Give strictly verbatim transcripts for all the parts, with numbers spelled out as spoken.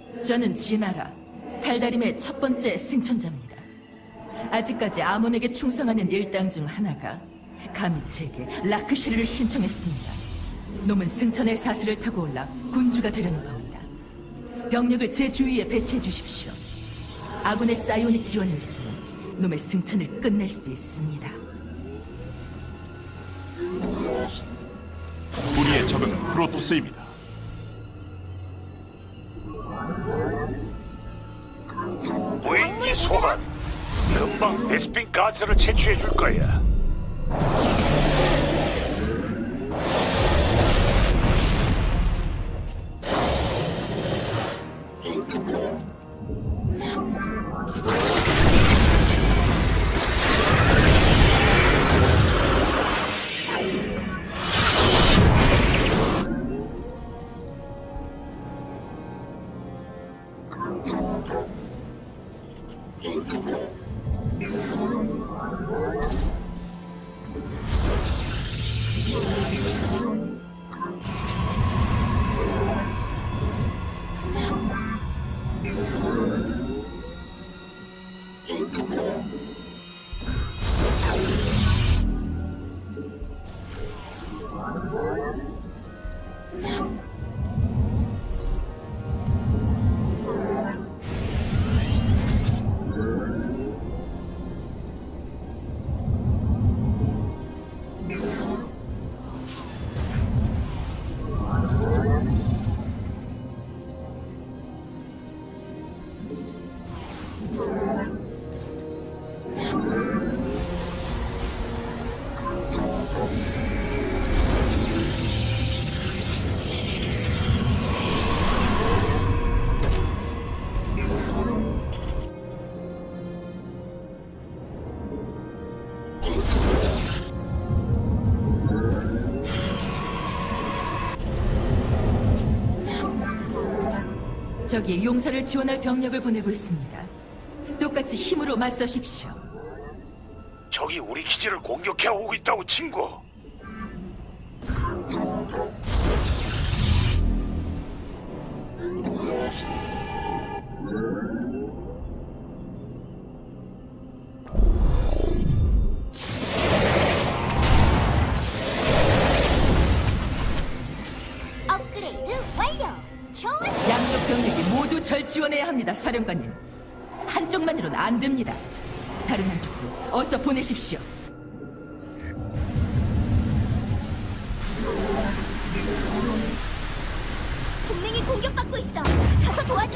저는 진아라, 달다림의 첫 번째 승천자입니다. 아직까지 아몬에게 충성하는 일당 중 하나가 가미치에게 라크시르를 신청했습니다. 놈은 승천의 사슬을 타고 올라 군주가 되려는 겁니다. 병력을 제 주위에 배치해 주십시오. 아군의 사이오닉 지원이 있으면 놈의 승천을 끝낼 수 있습니다. 우리의 적은 프로토스입니다. 무인기 소환. 금방 베스핀 가스를 채취해 줄 거야. 저기 용사를 지원할 병력을 보내고 있습니다. 똑같이 힘으로 맞서십시오. 적이 우리 기지를 공격해 오고 있다고, 친구. 업그레이드 완료. 좋은. 양쪽 병력이 모두 절 지원해야 합니다, 사령관님. 한쪽만으로는 안 됩니다. 다른 한쪽도 어서 보내십시오. 동맹이 공격받고 있어. 가서 도와줘.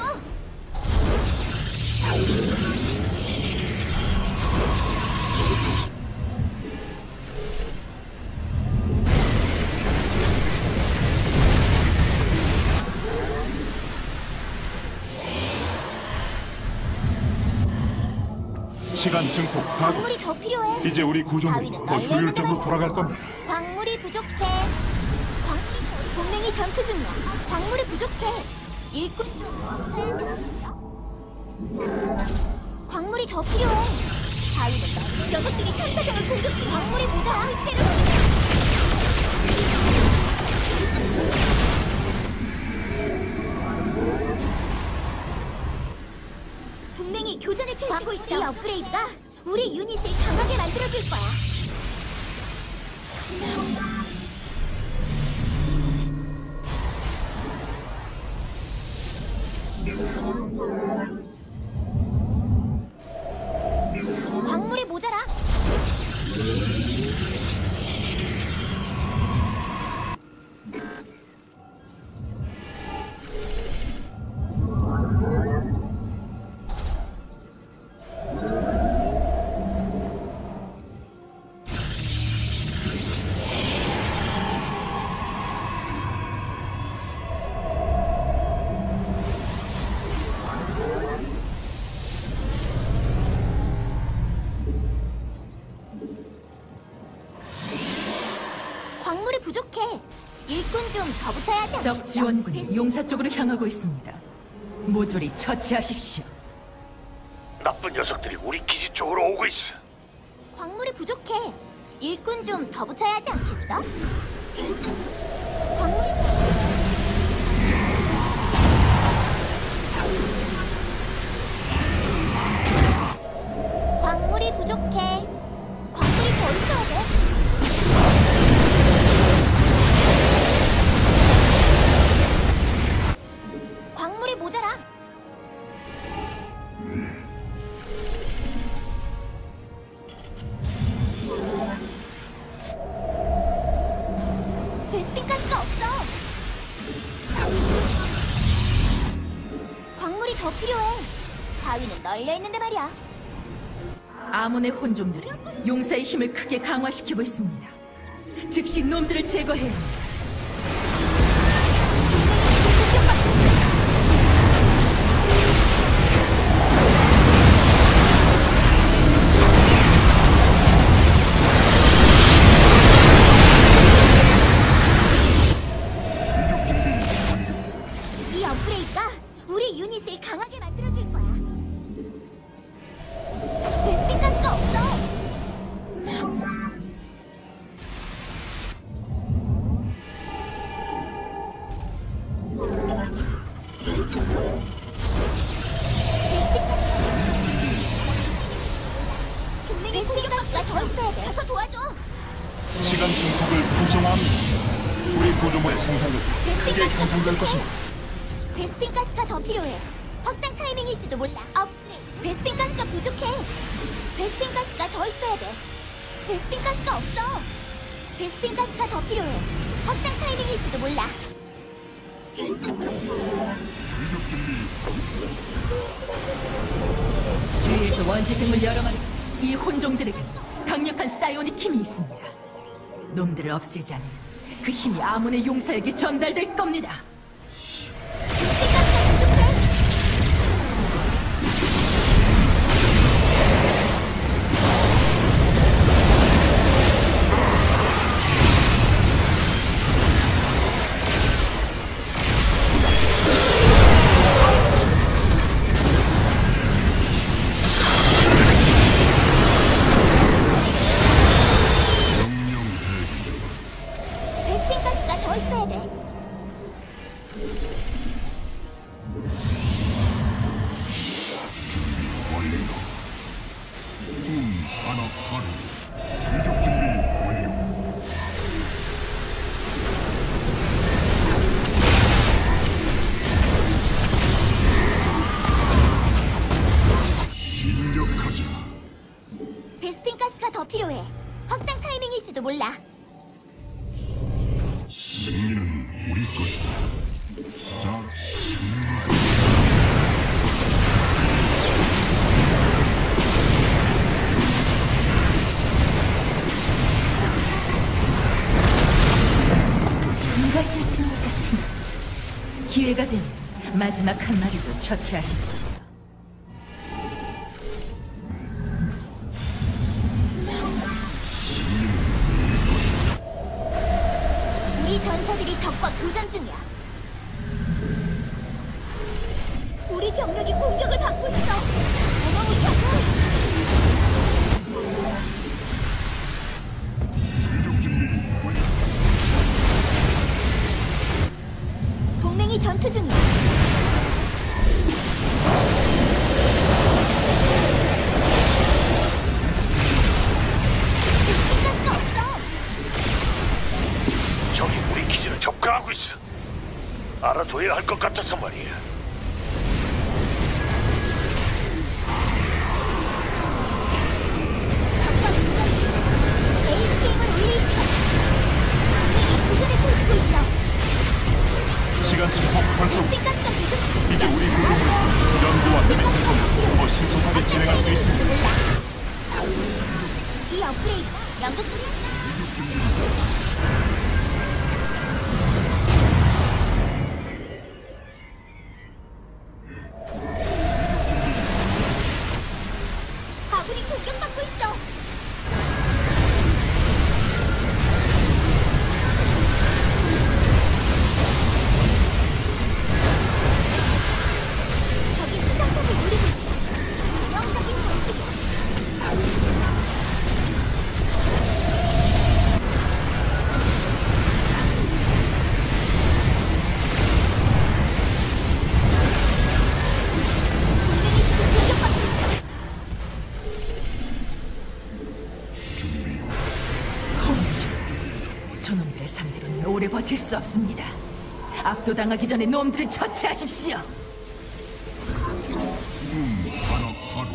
시간 증폭 가동. 광물이 더 필요해. 이제 우리 구조물이 바위는 더 널려 효율적으로 있는 돌아갈 겁니다. 광물이 부족해. 광물이 더- 동맹이 전투 중이야. 광물이 부족해. 일꾼 광물이 더 필요해. 바위는 널려. 녀석들이 탐사정을 공격 중. 광물이 모자라. 동맹이 교전을 펼치고 있어. 이 업그레이드가 우리 유닛을 강하게 만들어줄 거야. 광물이 모자라. 광물이 부족해. 일꾼 좀 더 붙여야 하지 않겠어? 적 지원군이 용사 쪽으로 향하고 있습니다. 모조리 처치하십시오. 나쁜 녀석들이 우리 기지 쪽으로 오고 있어. 광물이 부족해. 일꾼 좀 더 붙여야 하지 않겠어? 광물이 더 필요해. 바위는 널려 있는데 말이야. 아몬의 혼종들이 용사의 힘을 크게 강화시키고 있습니다. 즉시 놈들을 제거해야 합니다. 이 업그레이드가 우리 유닛을 강하게 만들어줄 거야. 베스핀 가스가 없어. 동맹의 공격가스가 더 있어야 돼. 가서 도와줘. 시간 증폭을 활성화합니다. 우리 구조물의 생산력이 크게 향상될 것입니다. 베스핀 가스가 더 필요해. 확장 타이밍일지도 몰라. 업그레이드. 베스핀 가스가 부족해. 베스핀 가스가 더 있어야 돼. 베스핀 가스가 없어. 베스핀 가스가 더 필요해. 확장 타이밍일지도 몰라. 주위에서 원시생물 여러 마리, 이 혼종들에게 강력한 사이오닉 힘이 있습니다. 놈들을 없애지 않으면 그 힘이 아몬의 용사에게 전달될 겁니다. 베스핀 가스가 부족해. 베스핀 가스가 더 있어야 돼. 베스핀 가스가 더 필요해. 확장 타이밍일지도 몰라. 승리는 우리 것이다. 자, 승리. 누가 실수한 것 같은 기회가 되면 마지막 한 마리도 처치하십시오. 우리 전사들이 적과 교전 중이야. 우리 병력이 공격을 받고 있어. 어마무시하고. 출격 준비 완료. 동맹이 전투 중이야. 베스핀 가스가 없어. 적이 우리 기지를 접근하고 있어. 알아둬야 할 것 같아서 말이야. 에이스게임을 올릴 시간. 동맹이 교전을 펼치고 있어. 시간 증폭 활성. 베스핀 가스가 부족해. 이제 우리 구조물에서 연구와 힘의 생성을 더 신속하게 진행할 수 있습니다. 이 업그레이드가 연극뿐이야. 아군이 공격받고 있어. 저기 수상탑을 노리고 있어. 전형적인 전투기야. 동맹이 지금 공격받고 있어. 준비 저놈들의 상대로는 오래 버틸 수 없습니다. 압도당하기 전에 놈들을 처치하십시오. 하나 하루.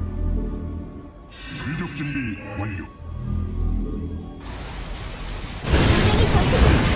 출격 준비 완료. 동맹이 전투 중이야.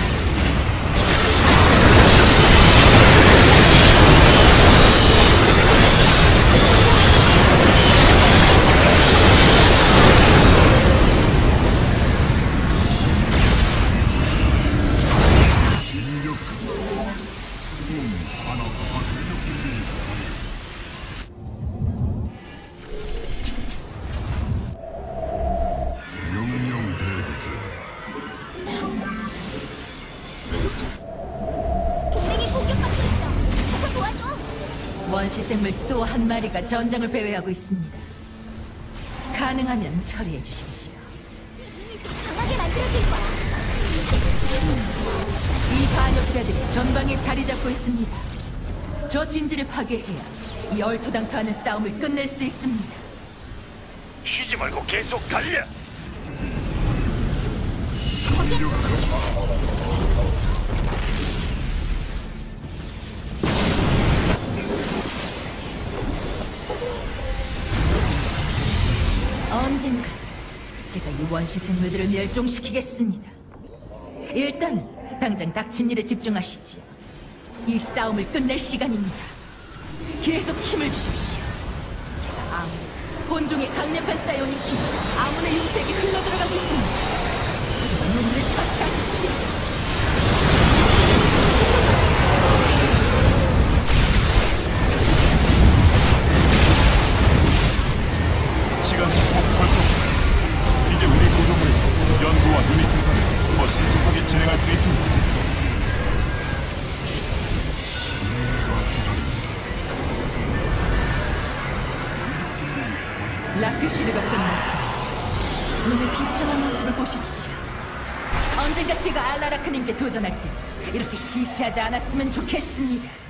원시 생물 또 한 마리가 전장을 배회하고 있습니다. 가능하면 처리해 주십시오. 강하게 만들어줄 거야. 이 반역자들이 전방에 자리 잡고 있습니다. 저 진지를 파괴해야 이 얼토당토하는 싸움을 끝낼 수 있습니다. 쉬지 말고 계속 달려. 언젠가 제가 이 원시 생물들을 멸종시키겠습니다. 일단 당장 닥친 일에 집중하시지요. 이 싸움을 끝낼 시간입니다. 계속 힘을 주십시오. 제가 아몬, 본종의 강력한 사이오닉 힘, 아몬의 용색이 흘러들어가고 있습니다. 서로 놈들을 처치하십시오. 시간 증폭 활성. 이제 우리 구조물에서 연구와 유닛 생산을 더 신속하게 진행할 수 있습니다. 라크슈르가 끝났습니다. 오늘 비참한 모습을 보십시오. 언젠가 제가 알라라크님께 도전할 때 이렇게 시시하지 않았으면 좋겠습니다.